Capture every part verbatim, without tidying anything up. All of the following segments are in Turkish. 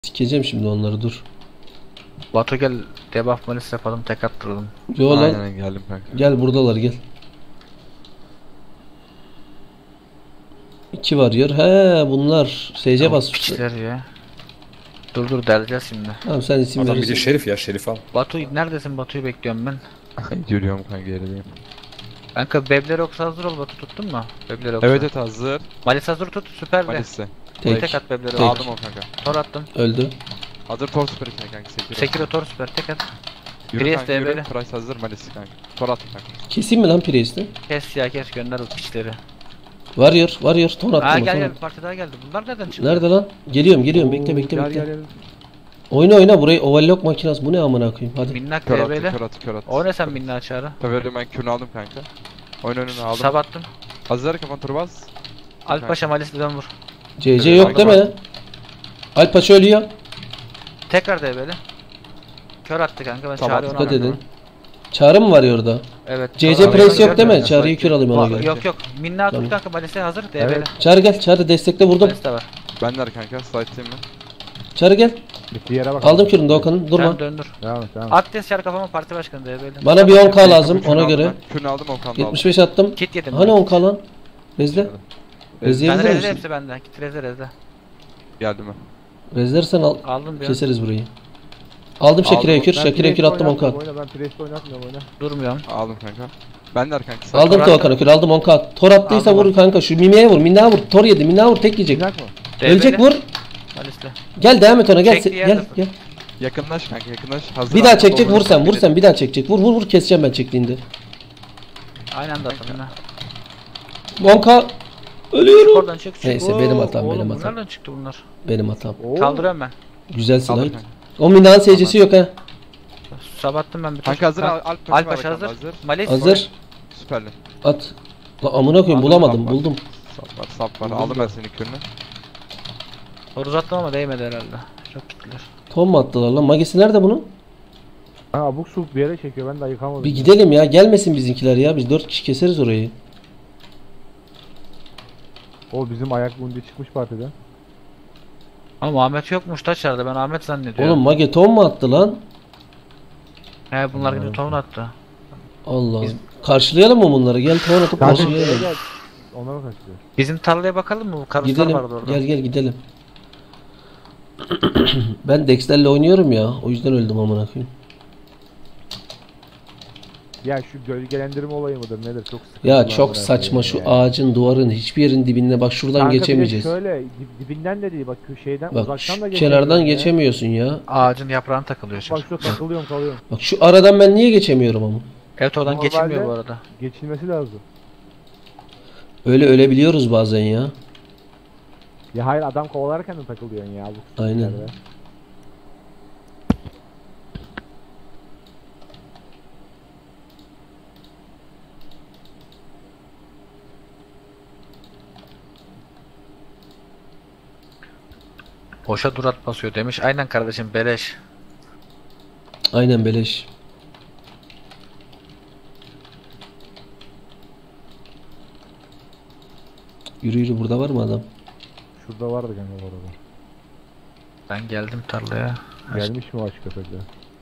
Sikeceğim şimdi onları, dur. Batu gel debuff malis yapalım, tek attıralım. Yo lan. Aynen geldim kanka. Gel buradalar, gel. İki var yer. He bunlar S C basmışlar. Piçler ya. Dur dur deleceğiz şimdi. Tamam sen isim Adam bir verirsin. de Şerif ya, Şerif al. Batu neredesin? Batu'yu bekliyorum ben. Yürüyorum kanka, gerideyim. Kanka Beblerox hazır ol, Batu tuttun mu? Beblerox'u. Evet evet hazır. Malis hazır tut, süper de. Malis'e. Tek. Tek at Beblerox. Tek. Aldım o kanka. Tor attım. Öldü. Hazır tor süper içine kanka. Sekiro. Sekiro tor süper, tek at. Yürü Priest kanka yürü. devre. Price hazır Malis kanka. Tor attım kanka. Keseyim mi lan Priest'i? Kes ya kes, gönder o piçleri. Varıyor, varıyor. Ton attım. Aa ton gel gel, attım. bir parti daha geldi. Bunlar nereden çıktı? Nerede lan? Geliyorum, geliyorum. Bekle, bekle, Gel bekle. gel gel. Oyna oyna burayı. Overlock makinası. Bu ne amına koyayım? Hadi. Minnak Kör attı devreyle. kör attı kör attı. O ne sen minnak çağrı? Tabii ben kürünü aldım kanka. Oyun önünü aldım. Sabattım. Hazır kafan tur bas. Alp Paşa Malis'le dön vur. C C yok değil mi? Alpaç ölüyor. Tekrar devreyle. Kör attı kanka, ben Tamam, çağrı onu Dikkat aldım. edin. Çağrı mı var ya orada? Evet. C Çağrı C press aldım, yok değil mi? görmüyorum. Çağrıyı kür alayım ona Aa, göre. Yok yok. Minnak tut Tamam. kanka, Malis'e hazır. Devreyle. Evet. Çağrı gel. Çağrı destekle vurdum. Malis de var. Benler kanka slide'layım mı? Çağrı gel. Bitti yere bak. Aldım kürünü Doğukan'ın. Durma. Sen döndür. Devam et devam et. Akdes çağrı kafama, parti başkanı devreyle. Bana bir on K lazım Kürünü ona aldım göre. ben. Kürünü aldım Okan'da aldım. yetmiş beş attım. Kit yedim. Hani on K lan? Rezle. Ben Rezleyebilir rezle misin? hepsi bende. Git rezle rezle. Geldi mi? Rezlersen al. Aldım bir an. Keseriz burayı. Aldım Şakir'e Aldım. kür. Ben Şakir'e kür Priest attım on K. oynatmıyorum, Oyna, ben Priest oynatmıyorum oyna. Durmuyorum. Aldım kanka. Benler kanka. slide'la- Aldım Tor Doğukan'a kür. Aldım on K. Tor attıysa Aldım. vur kanka. Şu Mimi'ye vur. Minna vur. Tor yedi. Minna vur. Tek yiyecek. Güzel mi? Ölecek vur. Malis'le. Gel devam et ona. Gel. Çekti se- yer Gel. sıfır. Gel. Yakınlaş kanka yakınlaş. Hazır Bir daha aldım, çekecek. doğru. Vur sen. Vur sen. Bir daha çekecek. Vur vur vur. Keseceğim ben çektiğinde. Aynı anda atalım ha. on K. Ölüyorum. Oradan çık çık. Neyse, benim hatam, Oğlum, benim bunlar hatam. Nereden çıktı bunlar? Benim hatam. Oo. Kaldırıyorum ben. Güzel Aldım slide. kanka. O Minna'nın seyircisi yok ha. Sabattım ben bir Kanka hazır Ha, Al- Alp Paşa var Alpaş bakalım, hazır. Malis. Hazır. Süperli. At. La amına koyayım, Aldım, bulamadım. sap var. Buldum. Sap var sap var. Buldum Aldım da. ben senin kürünü. Doğru uzattım ama değmedi herhalde. Çok gittiler. Tom mu attılar lan? Magisi nerede bunun? Ha abuk subuk bir yere çekiyor, ben de ayıkamadım. Bir gidelim ya. Gelmesin bizimkiler ya. Biz dört kişi keseriz orayı. O bizim ayak bundi çıkmış partiden. Ama Ahmet yokmuş taşlarda, ben Ahmet zannediyorum. Oğlum Mage Tom mu attı lan? He bunlar gibi ton attı. Allah. Karşılayalım mı bunları? Gel Tom atıp Kanka şeye karşılayalım. gel. Ona mı kaçıyor? Bizim tarlaya bakalım mı? Bu karuslar Gidelim. vardı orada. Gel gel gidelim. Ben Dexter'le oynuyorum ya. O yüzden öldüm amına koyayım. Ya şu gölgelendirme olayı mıdır nedir? Çok sıkıntı. Ya var çok buna saçma koyayım şu ya. ağacın, duvarın hiçbir yerin dibinde. Bak şuradan Kanka bir de geçemeyeceğiz. şöyle dib- dibinden de değil, bak şu şeyden Bak uzaktan şu da kenardan ya. geçemiyorsun ya. Ağacın yaprağına takılıyor Bak çocuk. şurada takılıyorum kalıyorum. Bak şu aradan ben niye geçemiyorum ama? Evet oradan Normalde- geçilmiyor bu arada. Geçilmesi lazım. Öyle ölebiliyoruz bazen ya. Ya hayır, adam kovalarken de takılıyorsun ya. Bu Aynen. yerde. Boşa durat basıyor demiş. Aynen kardeşim, beleş. Aynen beleş. Yürü yürü, burada var mı adam? Şurada vardı kanka bu arada. Ben geldim tarlaya. Gelmiş mi o aç köpekler?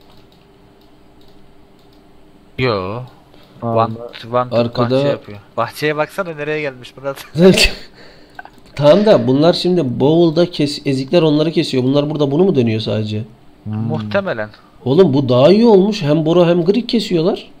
Yo. Aa, Van, onlar- van Arkada- bahçe yapıyor. Bahçeye baksana nereye gelmiş Murat. Tamam da bunlar şimdi Bowl'da kes, ezikler onları kesiyor. Bunlar burada bunu mu dönüyor sadece? Muhtemelen. Oğlum bu daha iyi olmuş. Hem Boro hem Grik kesiyorlar.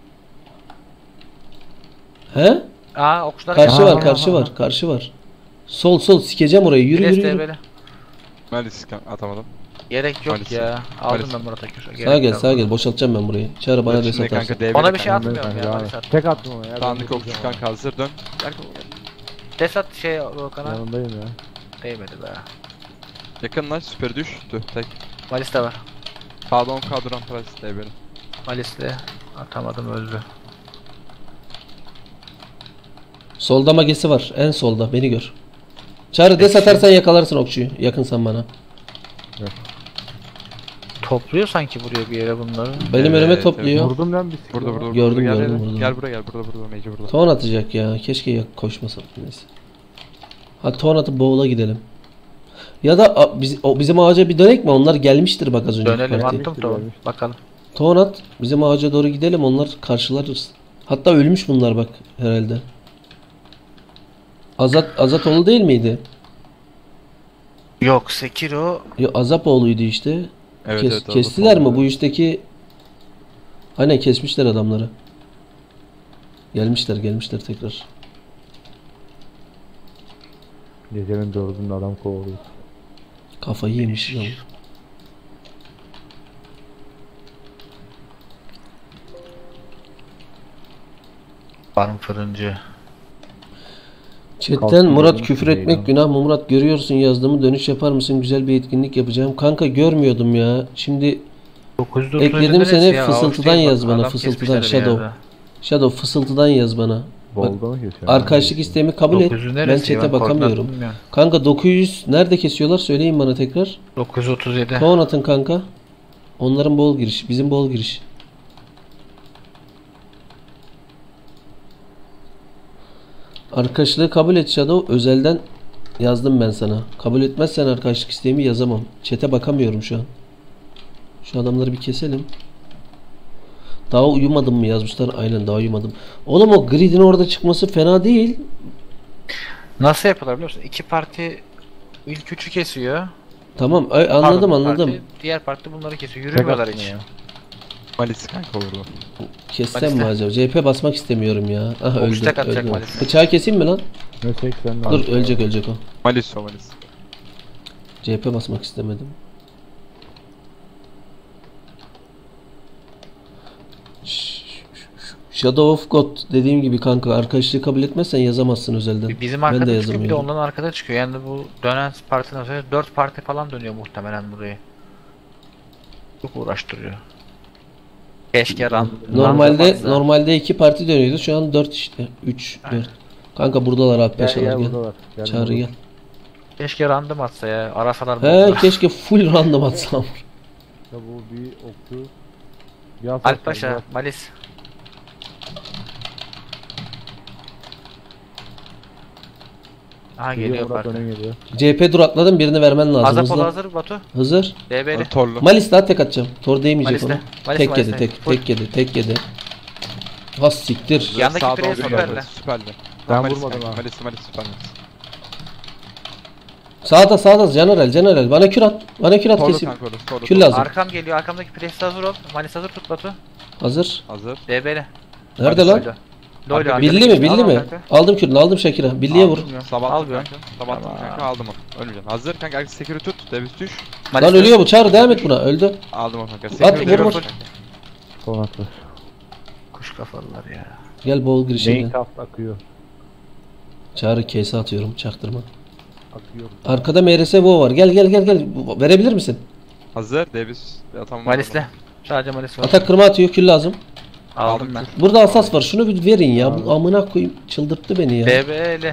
He? Aa okçular Karşı geldi. var, karşı var, karşı var. Sol sol sikeceğim orayı. Yürü Pres yürü yürü. devre. Malis kanka atamadım. Gerek yok Maalesef. ya. Aldım Maalesef. ben Murat Akür. Sağa gel, sağa gel. Boşaltacağım ben burayı. Çağrı bana Evet, des şimdi atarsın. kanka devre Ona bir şey kanka. atmıyorum Kanka, ya. devam Malis et. at. Tek attım ona ya. ben Tanrı de okçu diyeceğim kanka hazır dön. Gel. Desat şey Volkan'a Yanındayım ya. değmedi be. Yakınlaş süper düştü. Tek. Malis de var. Sağda on K duran Price devre. Malis'le atamadım, öldü. Solda magesi var. En solda. Beni gör. Çağrı des atarsan yakalarsın okçuyu. Yakınsan bana. Topluyor sanki buraya bir yere bunları. Benim Evet, önüme evet. topluyor. Vurdum lan bir siktir. Burada burada. Gördüm, burada. Gel, gördüm, gel. burada. Gel buraya gel burada burada Mece burada. Ton atacak ya. Keşke yak koşmasam. Neyse. Hadi ton atıp Bowl'a gidelim. Ya da a, biz, o, bizim ağaca bir dönek mi? Onlar gelmiştir bak az önce. Dönelim parti. attım tavuğu. Bakalım. Tonat bizim ağaca doğru gidelim, onlar karşılarız. Hatta ölmüş bunlar bak herhalde. Azat Azatoğlu değil miydi? Yok Sekiro. Yo, Azapoğlu'ydu işte. Evet Kes- evet. kestiler mi Azatoğlu. bu üstteki? Aynen kesmişler adamları. Gelmişler gelmişler tekrar. Gecenin dördünde adam kovalıyor. Kafayı yemiş ya. Farm fırıncı. Chatten Kalsın Murat dedim, küfür neydi etmek o? günah mı? Murat görüyorsun yazdığımı, dönüş yapar mısın? Güzel bir etkinlik yapacağım. Kanka görmüyordum ya. Şimdi dokuz yüz dokuz ekledim neresi seni, ya? fısıltıdan Avuç değil, yaz bak, bana, adam fısıltıdan, kesmişler bir Shadow. yerde. Shadow fısıltıdan yaz bana. Bak, Bolda mı kesiyor? arkadaşlık isteğimi kabul et. dokuz yüz Ben neresi ya? chat'e Koordinat bakamıyorum. bilmiyorum. Kanka dokuz yüz nerede kesiyorlar? Söyleyin bana tekrar. dokuz yüz otuz yedi. Toğun atın kanka. Onların bol giriş. Bizim bol giriş. Arkadaşlığı kabul et Shadow. Özelden yazdım ben sana. Kabul etmezsen arkadaşlık isteğimi yazamam. Chat'e bakamıyorum şu an. Şu adamları bir keselim. Daha uyumadım mı yazmışlar? Aynen daha uyumadım. Oğlum o gridin orada çıkması fena değil. Nasıl yapıyorlar biliyor musun? İki parti ilk üçü kesiyor. Tamam ay- anladım Pardon, anladım. Parti, diğer parti bunları kesiyor. Yürümüyorlar hiç. ya. Malis kanka vurdu. Kessem mi Malis'te. acaba? C H P basmak istemiyorum ya. Ah öldü. Boşta katacak öldü. Malis'te. Bıçağı keseyim mi lan? Ne seksen Dur ölecek ölecek o. Malis o Malis. C H P basmak istemedim. Shadow of God dediğim gibi kanka, arkadaşlığı kabul etmezsen yazamazsın özelden. Bizim Ben de arkada çıkıyor, bir de yazamıyorum. onların arkada çıkıyor. Yani bu dönen partiden sonra dört parti falan dönüyor muhtemelen burayı. Çok uğraştırıyor. Keşke ran. Normalde ran yapmazsa. normalde iki parti dönüyordu. Şu an dört işte. üç dört. Kanka buradalar abi, Gel paşalar gel gel. buradalar. Gel Çağrı burada. gel. Keşke random atsa ya. Arasalar He buldular. keşke full random atsam. Ya bu bir okçu. Bir asas Alp var, Paşa, bak. Malis. Aha Geliyor, geliyor Murat parti. öne geliyor. C H P dur atladım, birini vermen lazım. Azapol Hızlı. hazır Batu. Hazır. D B'li. Torlu. Malis daha tek atacağım. Tor değmeyecek Malis'te. ona. Malis, Tek yedi Malis'te. tek Full. tek yedi tek yedi. Ha siktir. Yandaki Sağda pireye oluyor süperle. Malis, süperle. Ben Malis vurmadım kanka, ha. Malis Malis süper Malis. Sağda sağda general general. Bana kür at. Bana kür at Torlu keseyim. kanka orası torlu. Kür torlu. lazım. Arkam geliyor. Arkamdaki piresi hazır ol. Malis hazır tut Batu. Hazır. Hazır. D B'li. Nerede lan? Loylo. Abi, Billi mi? Billi mi? Aldım kürünü, aldım Şakir'e. Billiye vur. Sabah Al attım bir. kanka. Sabah attım Tamam. kanka aldım onu. Ölmeyeceksin. Hazır kanka herkes sekürü tut. Devis düş. Lan ölüyor bu. Çağrı devam et buna. Öldü. Aldım onu kanka. At, Sekürü vur, vur. vur. Son atı. Kuş kafalılar ya. Gel bol girişine. Neyin taft akıyor. Çağrı kese atıyorum. Çaktırma. Akıyor. Arkada M R S Vo var. Gel gel gel gel. Bu- Verebilir misin? Hazır. Devis. Ya tamam. Malis'le. Sadece Malis var. Atak kırma atıyor. Kül lazım. Aldım ben. Burada asas var. Şunu bir verin ya. Bu amına koyayım. Çıldırttı beni ya. D B'li.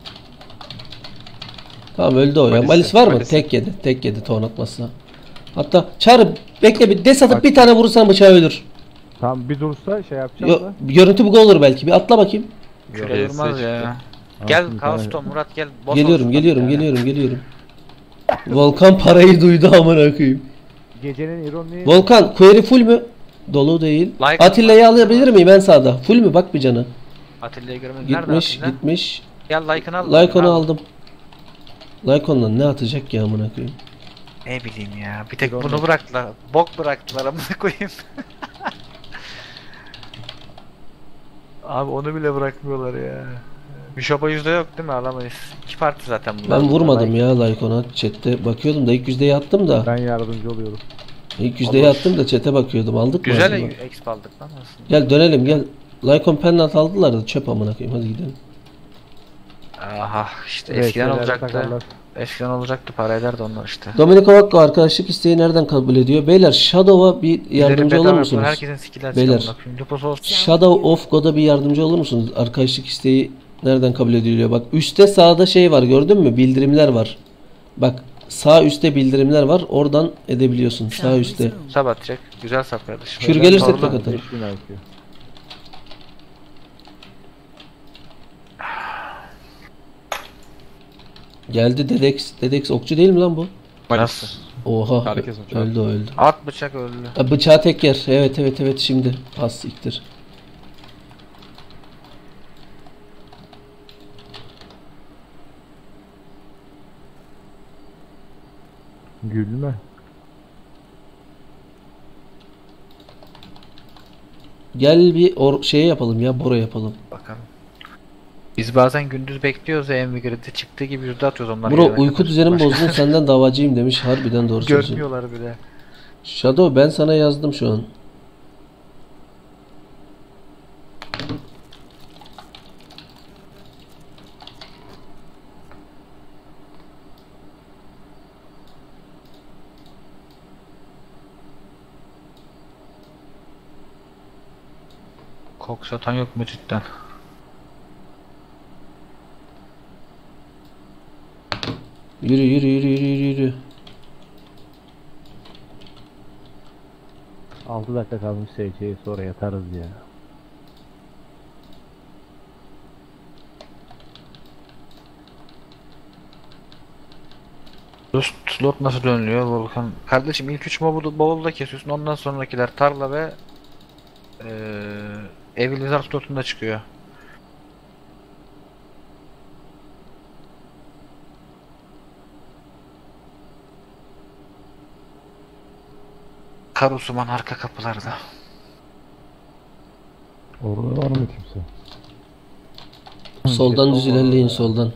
Tamam öldü o ya. Malis- Malis var mı? Malis. Tek yedi. Tek yedi ton atmazsa. Hatta Çağrı bekle bir des atıp Bak. bir tane vurursan bıçağı ölür. Tamam bir dursa şey yapacağım Yo, da. bir görüntü bu olur belki. Bir atla bakayım. Küre Yok. durmaz Ee, ya. Al Gel şimdi Kaos tane- Tom Murat gel. Boss Geliyorum olsun geliyorum ya. geliyorum geliyorum. Volkan parayı duydu amına koyayım. Gecenin ironi. Volkan query full mü? Dolu değil. Like- Atilla'yı alabilir miyim en sağda? Full mü? Bak bir canı. Atilla'yı görmedim. Nerede Gitmiş Atilla? gitmiş. Gel like'ını al. Lycon'u Al. aldım. Lycon'la ne atacak ki amına koyayım? Ne bileyim ya. Bir tek Yok, bunu yok. bıraktılar. Bok bıraktılar amına koyayım. Abi onu bile bırakmıyorlar ya. Bishop'a yüzde yok değil mi? Alamayız. İki parti zaten bunlar. Ben vurmadım ya Lycon'a. Chat'te bakıyordum da ilk yüzdeye attım da. Ben yardımcı oluyorum. İlk yüzdeye attım da chat'e bakıyordum. Aldık mı Güzel acaba? exp aldık lan aslında. Gel dönelim gel. Lycon pennant aldılar da çöp amına koyayım. Hadi gidelim. Aha işte Evet, eskiden şeyler olacaktı. takarlar. Eskiden olacaktı para ederdi onlar işte. Domenico Vakko arkadaşlık isteği nereden kabul ediyor? Beyler Shadow'a bir yardımcı Gidelim olur bedava musunuz? yapın, herkesin skill'ler Beyler. çıkamına koyayım. Lupus olsun. Shadow of God'a bir yardımcı olur musunuz? Arkadaşlık isteği nereden kabul ediliyor? Bak üstte sağda şey var, gördün mü? Bildirimler var. Bak sağ üstte bildirimler var. Oradan edebiliyorsun. Sağ üstte. Sab atacak. Güzel sap kardeşim. Kür gelirse Torlu. tek atarım. beş bin I Q. Geldi Dedex. Dedex okçu değil mi lan bu? Malis. Nasıl? Oha. Herkes okçu. Öldü o öldü. At bıçak öldü. Ha, bıçağı tek yer. Evet evet evet şimdi. Az siktir. Gülme. Gel bir or şey yapalım ya, Bora yapalım. Bakalım. Biz bazen gündüz bekliyoruz ya Envigrid'de çıktığı gibi yüzde atıyoruz onlar. Bro gelene uyku kadar. düzenimi Başka- bozdun, senden davacıyım demiş. Harbiden doğru söylüyorsun. Görmüyorlar bile. Shadow ben sana yazdım şu an. Kok satan yok mu cidden? Yürü yürü yürü yürü yürü yürü. altı dakika kalmış S C'ye sonra yatarız ya. Dost slot nasıl dönülüyor Volkan? Kardeşim ilk üç mobu bavulda kesiyorsun, ondan sonrakiler tarla ve eee Evil Wizard slotunda çıkıyor. Karusuman arka kapılarda. Orada var mı kimse? Soldan düz ilerleyin, soldan.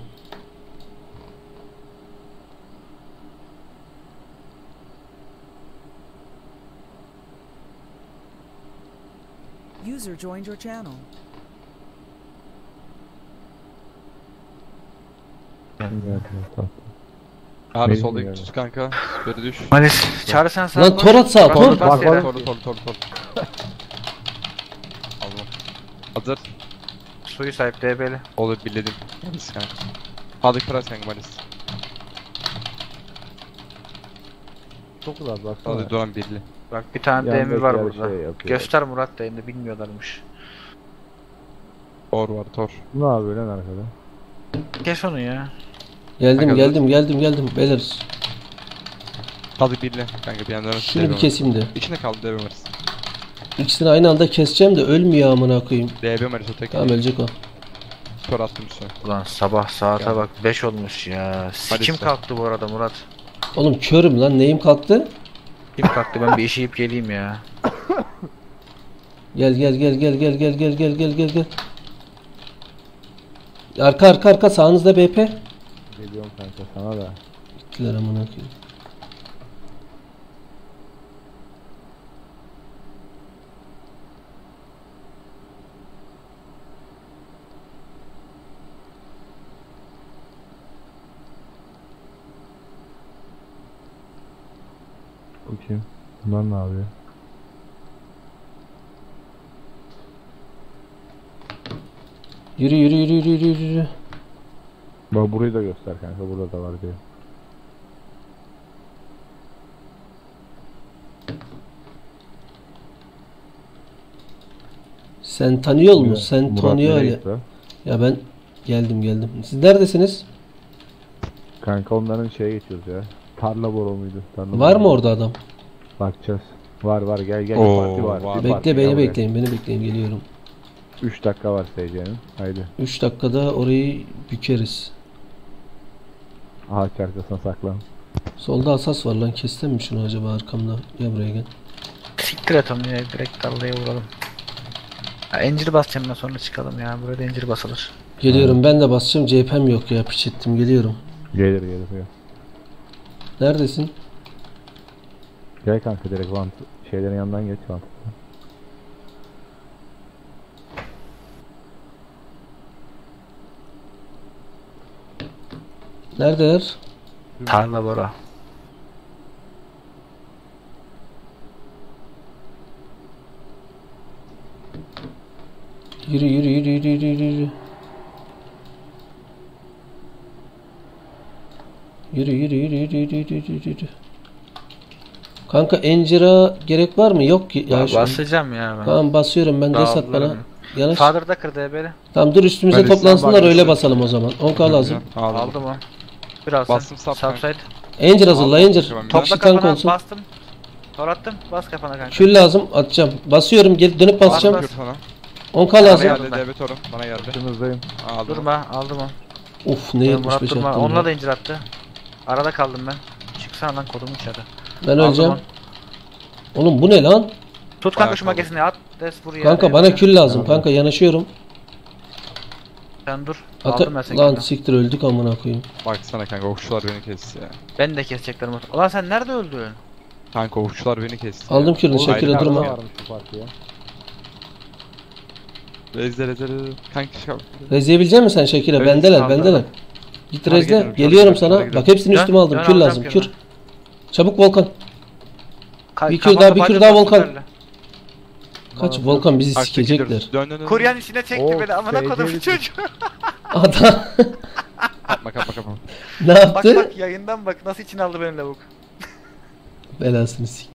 User joined your channel. Abi Benim soldaki yani. tut kanka. Süperi düş. Malis çağrı sen sağ Lan koş. tor at sağa, Bas- tor. bas Bak, yere. bak. Tor tor tor tor. Allah. Hazır. Suyu sahip D B'li. Olur birledim. Malis kanka. Hadi kırar kanka Malis. Çok uzak baksana. Hadi duran birli. Bak bir tane D M Yandakiler var burada. şey yapıyor. Göster Murat da elinde, bilmiyorlarmış. Tor var tor. Ne yapıyor lan arkada? Kes onu ya. Geldim Kanka, geldim geldim geldim beyler. Hadi birli. Kanka bir yandan Şunu bir keseyim de. İçinde kaldı D B Malis. İkisini aynı anda keseceğim de ölmüyor amına koyayım. D B Malis o tek. Tamam ölecek o. Tor attım üstüne. Ulan sabah saate Gel. bak beş olmuş ya. Kim işte. kalktı bu arada Murat? Oğlum körüm lan, neyim kalktı? Kim kalktı, ben bir işe yiyip geleyim ya. Gel gel gel gel gel gel gel gel gel gel gel. Arka arka arka sağınızda B P. Geliyorum kanka sana da. Gittiler amına koyayım. Bakayım. Bunlar ne yapıyor? Yürü yürü yürü yürü yürü yürü. Bak burayı da göster kanka, burada da var diyor. Sen tanıyor musun? Murat- Sen Murat tanıyor nereye öyle. gitti lan? Ya ben geldim geldim. Siz neredesiniz? Kanka onların şeye geçiyoruz ya. Tarla boru muydu? Tarla Var boru. mı orada adam? Bakacağız. Var var gel gel, Oo, bir parti var. var. Bir parti, Bekle beni gel buraya. bekleyin, beni bekleyin, geliyorum. üç dakika var S C'nin. Haydi. üç dakikada orayı bükeriz. Ağaç arkasına saklan. Solda asas var lan, kestim mi şunu acaba arkamda? Gel buraya gel. Siktir et onu ya, direkt tarlaya vuralım. Ya, encir basacağım ben, sonra çıkalım ya. Burada encir basılır. Geliyorum, ben de basacağım. C H P'm yok ya, piç ettim, geliyorum. Gelir gelir gel. Neredesin? Gel kanka direkt vant şeylerin yanından geç vant. Neredeler? Tarla bora. Yürü yürü yürü yürü yürü yürü. Yürü yürü yürü yürü yürü yürü yürü yürü. Kanka encira gerek var mı? Yok ki. Ya Ya şu- basacağım ya ben. Tamam basıyorum ben, desat bana. Dağılırım. Yanaş. Father'da kır D B'li. Tamam dur, üstümüze Ben de toplansınlar İslam öyle Bankası- basalım o zaman. on K lazım. Aldım. Aldım o. Biraz Bastım sap kanka. Subside. Angel hazırla Aldım, Angel. tamam. Bir Topla kişi tank kafana olsun. bastım. Tor attım. Bas kafana kanka. Kül lazım atacağım. Basıyorum geri dönüp basacağım. Bas, Kür sana. on k Bana lazım. Yardım geldi ben. D B Torun. Bana geldi. Başınızdayım. Aldım. Durma aldım onu. Uf ne Ben yetmiş Murat beş durma. attım. Onunla ya. da incir attı. Arada kaldım ben. Çıksana lan kodumu içeri. Ben Aldım öleceğim. onu. Oğlum bu ne lan? Tut kanka Bayağı şu kaldım. magesini at. Des buraya. Kanka bana kül lazım. Tamam. Kanka yanaşıyorum. Sen dur. Ata Aldım ben seni. lan kanka. siktir öldük amına koyayım. Baksana kanka okçular beni kesti ya. Ben de keseceklerim. Ulan sen nerede öldün? Kanka okçular beni kesti. Aldım kürünü Oğlum, Şakir'e ayrı durma. kaldım varmış bu partiye. Rezde rezde rezde. Kanka şey yap. Rezleyebilecek misin sen Şakir'e? Evet, Bendeler sağ ol, bendeler. Git Hadi rezle. geliyorum, Geliyorum hadi gidelim, sana. hadi Bak hepsini Dön, üstüme aldım. dön, Kür alacağım lazım. kürünü. Kür. Çabuk Volkan. Ka- Bir kür kafanda daha, bir kür balyoz daha bastı Volkan. böyle. Kaç Bana Volkan bizi Artık sikecekler. gidiyoruz. Dön dön dön. Kuryan içine çekti Oo, beni amına S C kodumun bitti. çocuğu. Adam Kapma kapma kapma. ne Bak yaptı? bak yayından bak nasıl içine aldı beni lavuk. Belasını sik.